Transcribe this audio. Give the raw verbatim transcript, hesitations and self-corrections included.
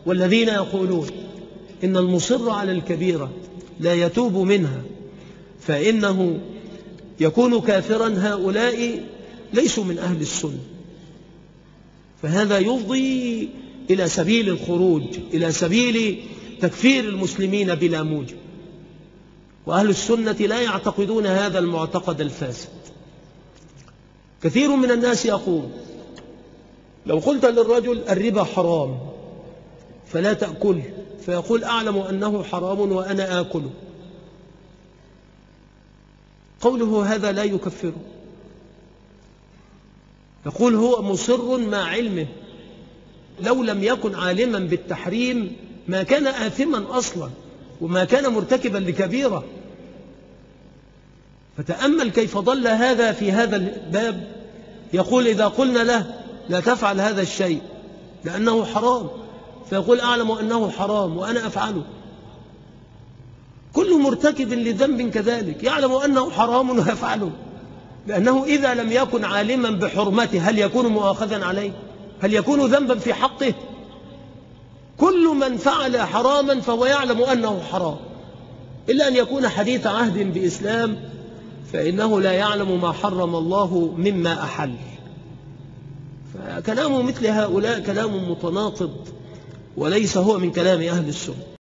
والذين يقولون إن المصر على الكبيرة لا يتوب منها فإنه يكون كافرا، هؤلاء ليسوا من أهل السنة. فهذا يفضي إلى سبيل الخروج، إلى سبيل تكفير المسلمين بلا موجب. وأهل السنة لا يعتقدون هذا المعتقد الفاسد. كثير من الناس يقول لو قلت للرجل الربا حرام فلا تأكل، فيقول أعلم أنه حرام وأنا آكله. قوله هذا لا يكفره، يقول هو مصر مع علمه، لو لم يكن عالما بالتحريم ما كان آثما أصلا وما كان مرتكبا لكبيرة. فتأمل كيف ضل هذا في هذا الباب. يقول إذا قلنا له لا تفعل هذا الشيء لأنه حرام، فيقول أعلم أنه حرام وأنا أفعله. كل مرتكب لذنب كذلك يعلم أنه حرام ويفعله، لأنه إذا لم يكن عالما بحرمته هل يكون مؤاخذا عليه؟ هل يكون ذنبا في حقه؟ كل من فعل حراما فهو يعلم أنه حرام، إلا أن يكون حديث عهد بإسلام فإنه لا يعلم ما حرم الله مما أحل. فكلام مثل هؤلاء كلام متناقض وليس هو من كلام أهل السنة.